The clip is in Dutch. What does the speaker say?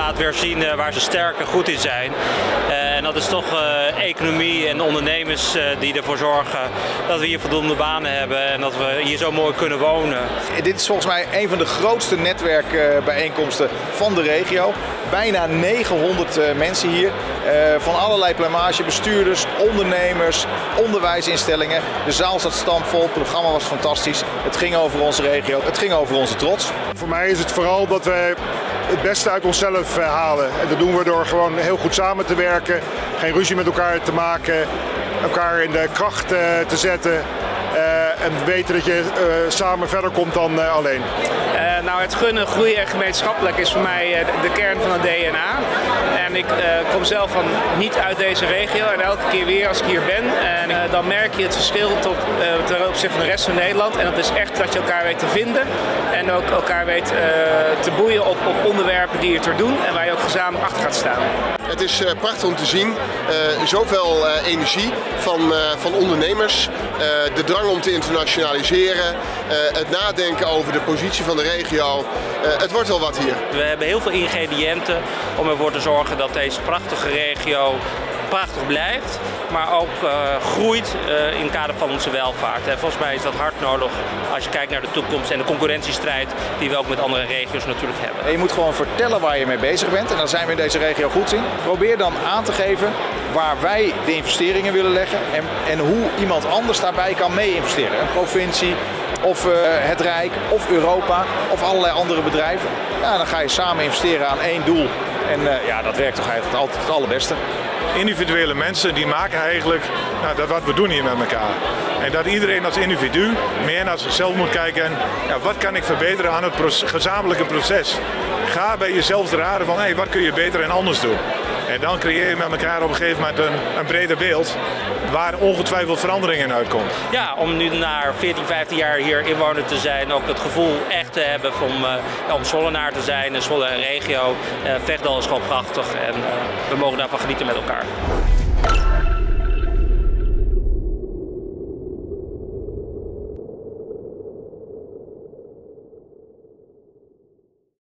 laat weer zien waar ze sterk en goed in zijn. En dat is toch economie en ondernemers die ervoor zorgen dat we hier voldoende banen hebben en dat we hier zo mooi kunnen wonen. Dit is volgens mij een van de grootste netwerkbijeenkomsten van de regio. Bijna 900 mensen hier, van allerlei plamage, bestuurders, ondernemers, onderwijsinstellingen. De zaal zat stampvol, het programma was fantastisch. Het ging over onze regio, het ging over onze trots. Voor mij is het vooral dat wij het beste uit onszelf halen. En dat doen we door gewoon heel goed samen te werken, geen ruzie met elkaar te maken, elkaar in de kracht te zetten. En weten dat je samen verder komt dan alleen. Nou, het gunnen, groeien en gemeenschappelijk is voor mij de kern van het DNA. En ik kom zelf niet uit deze regio en elke keer weer als ik hier ben. En dan merk je het verschil ten opzichte van de rest van Nederland. En dat is echt dat je elkaar weet te vinden. En ook elkaar weet te boeien op onderwerpen die ertoe doen. En waar je ook gezamenlijk achter gaat staan. Het is prachtig om te zien. Zoveel energie van ondernemers. De drang om te internationaliseren. Het nadenken over de positie van de regio. Het wordt wel wat hier. We hebben heel veel ingrediënten om ervoor te zorgen dat deze prachtige regio prachtig blijft, maar ook groeit in het kader van onze welvaart. En volgens mij is dat hard nodig als je kijkt naar de toekomst en de concurrentiestrijd die we ook met andere regio's natuurlijk hebben. En je moet gewoon vertellen waar je mee bezig bent en daar zijn we in deze regio goed in. Probeer dan aan te geven waar wij de investeringen willen leggen en hoe iemand anders daarbij kan mee investeren. Een provincie, of het Rijk, of Europa, of allerlei andere bedrijven. Ja, dan ga je samen investeren aan één doel. En ja, dat werkt toch eigenlijk altijd het allerbeste. Individuele mensen die maken eigenlijk dat wat we doen hier met elkaar. En dat iedereen als individu meer naar zichzelf moet kijken en wat kan ik verbeteren aan het gezamenlijke proces. Ga bij jezelf te raden van wat kun je beter en anders doen. En dan creëer je met elkaar op een gegeven moment een breder beeld waar ongetwijfeld verandering in uitkomt. Ja, om nu na 14, 15 jaar hier inwoner te zijn, ook het gevoel echt te hebben om Zollenaar te zijn, en Zwolle en regio. Vechtdal is gewoon prachtig en we mogen daarvan genieten met elkaar.